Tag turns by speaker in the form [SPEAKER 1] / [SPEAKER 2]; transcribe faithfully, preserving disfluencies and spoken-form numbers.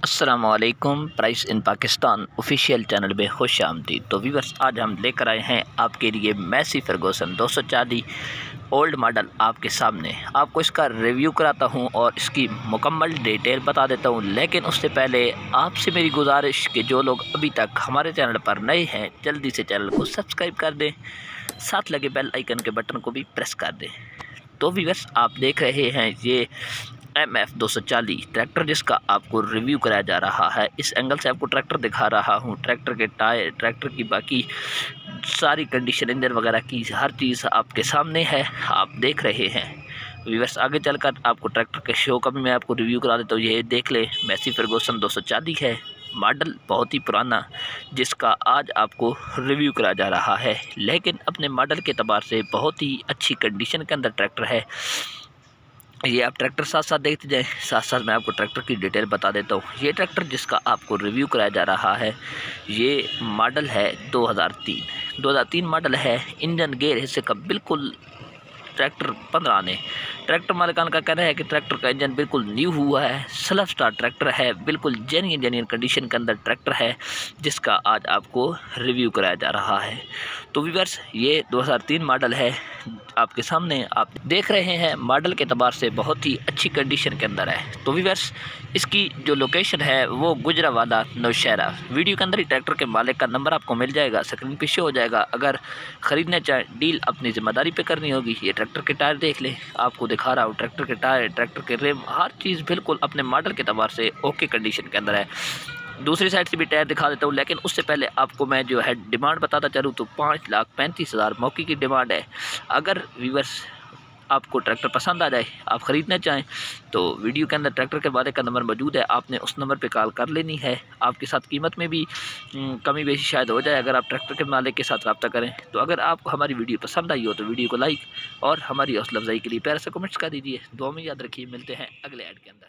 [SPEAKER 1] अस्सलामुअलैकुम। Price in Pakistan official channel में खुश आमदीद। तो व्यूअर्स, आज हम लेकर आए हैं आपके लिए मैसी फर्गूसन दो सौ चालीस ओल्ड मॉडल आपके सामने। आपको इसका रिव्यू कराता हूं और इसकी मुकम्मल डिटेल बता देता हूं, लेकिन उससे पहले आपसे मेरी गुजारिश कि जो लोग अभी तक हमारे चैनल पर नए हैं जल्दी से चैनल को सब्सक्राइब कर दें, साथ लगे बेल आइकन के बटन को भी प्रेस कर दें। तो व्यूअर्स, आप देख रहे हैं ये एम एफ दो सौ चालीस ट्रैक्टर जिसका आपको रिव्यू कराया जा रहा है। इस एंगल से आपको ट्रैक्टर दिखा रहा हूं। ट्रैक्टर के टायर, ट्रैक्टर की बाकी सारी कंडीशन, इंजन वगैरह की हर चीज़ आपके सामने है, आप देख रहे हैं। व्यूअर्स, आगे चलकर आपको ट्रैक्टर के शो का भी मैं आपको रिव्यू करा देता हूँ। ये देख ले, मैसी फर्गूसन दो सौ चालीस है, मॉडल बहुत ही पुराना, जिसका आज आपको रिव्यू कराया जा रहा है, लेकिन अपने मॉडल के एतबार से बहुत ही अच्छी कंडीशन के अंदर ट्रैक्टर है। ये आप ट्रैक्टर साथ साथ देखते जाएं, साथ साथ मैं आपको ट्रैक्टर की डिटेल बता देता हूँ। ये ट्रैक्टर जिसका आपको रिव्यू कराया जा रहा है, ये मॉडल है दो हज़ार तीन दो हज़ार तीन मॉडल है। इंजन गेयर हिस्से का बिल्कुल ट्रैक्टर पंद्रह आने। ट्रैक्टर मालिकान का कहना है कि ट्रैक्टर का इंजन बिल्कुल न्यू हुआ है, सेल्फ स्टार्ट ट्रैक्टर है, बिल्कुल जेन्युइन जेन्युइन कंडीशन के अंदर ट्रैक्टर है, जिसका आज आपको रिव्यू कराया जा रहा है। तो व्यूअर्स, ये दो हज़ार तीन मॉडल है आपके सामने, आप देख रहे हैं। मॉडल के एतबार से बहुत ही अच्छी कंडीशन के अंदर है। तो व्यूअर्स, इसकी जो लोकेशन है वो गुजरावाला नौशहरा। वीडियो के अंदर ही ट्रैक्टर के मालिक का नंबर आपको मिल जाएगा, स्क्रीन पे शो हो जाएगा। अगर ख़रीदना चाहें, डील अपनी ज़िम्मेदारी पे करनी होगी। ये ट्रैक्टर के टायर देख लें, आपको दिखा रहा हूँ। ट्रैक्टर के टायर, ट्रैक्टर के रिम, हर चीज़ बिल्कुल अपने मॉडल के एतबार से ओके कंडीशन के अंदर है। दूसरी साइड से भी टायर दिखा देता हूँ, लेकिन उससे पहले आपको मैं जो है डिमांड बताता चलूँ तो पाँच लाख पैंतीस हज़ार मौके की डिमांड है। अगर व्यूअर्स आपको ट्रैक्टर पसंद आ जाए, आप ख़रीदना चाहें, तो वीडियो के अंदर ट्रैक्टर के वाले का नंबर मौजूद है, आपने उस नंबर पे कॉल कर लेनी है। आपके साथ कीमत में भी कमी बेशी शायद हो जाए अगर आप ट्रैक्टर के मालिक के साथ रब्ता करें। तो अगर आपको हमारी वीडियो पसंद आई हो तो वीडियो को लाइक और हमारी हौसला अफजाई के लिए प्यार से कमेंट्स कर दीजिए। दुआ में याद रखिए, मिलते हैं अगले ऐड के अंदर।